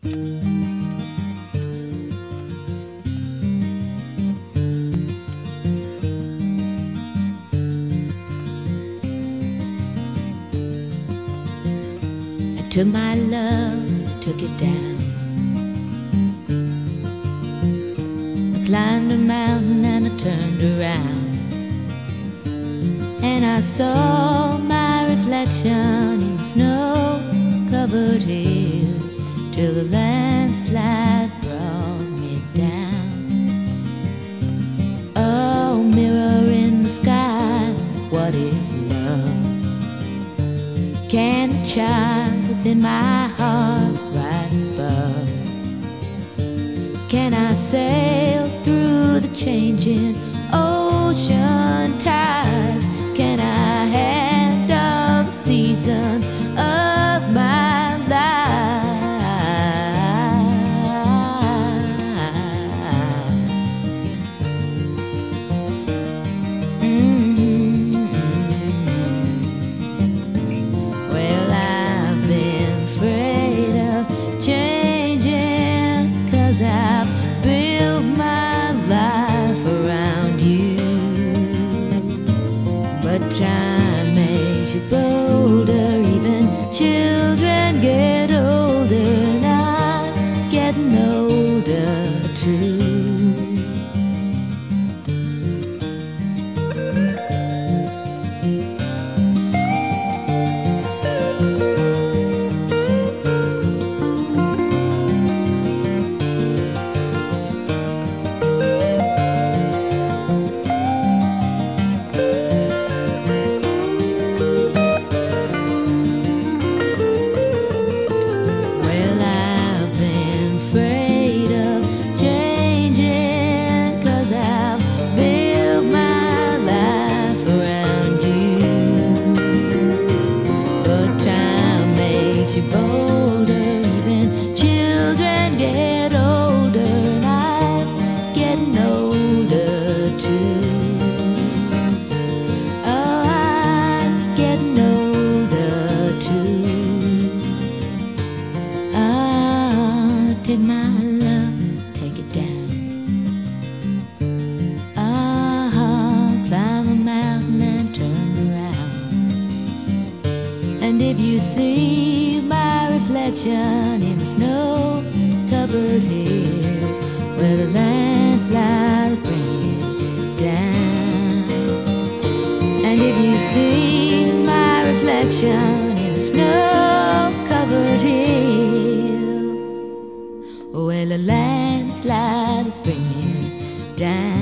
Took my love, took it down. I climbed a mountain and I turned around, and I saw my reflection in the snow-covered hills, till the landslide brought me down. Oh, mirror in the sky, what is love? Can the child within my heart rise above? Can I sail through the changing ocean tides? Can I handle the seasons of my life? Well, I've been afraid of changing, 'cause I've built my life around you. But time makes you bolder, even children get older, and I'm getting older too. Take my love, take it down. Climb a mountain and turn around. And if you see my reflection in the snow-covered hills, where the landslide bring it down. And if you see my reflection in the snow-covered hills, well, a landslide bring it down.